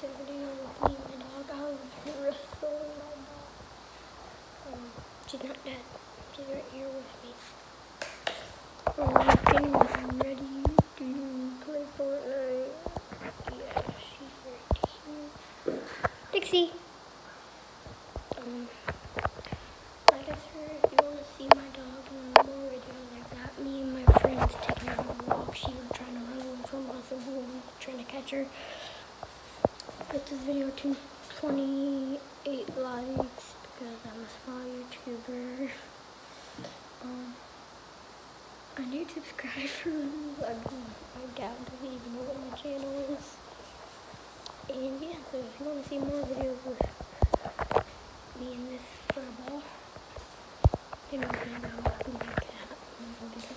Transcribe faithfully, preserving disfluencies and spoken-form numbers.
a video with me and my dog. I was wrestling my dog. Um, she's not dead. She's right here with me. Um, getting ready to play Fortnite. Yeah, she's right here. Dixie! Um, like I said, if you want to see my dog and more videos like that, me and my friends taking her on a walk. She was trying to run away from us and we were trying to catch her. Get this video to twenty-eight likes because I'm a small YouTuber. Um, I need subscribers. I mean, I doubt that they even know what my channel is. And yeah, so if you want to see more videos with me and this furball, you know, I'm going to cat.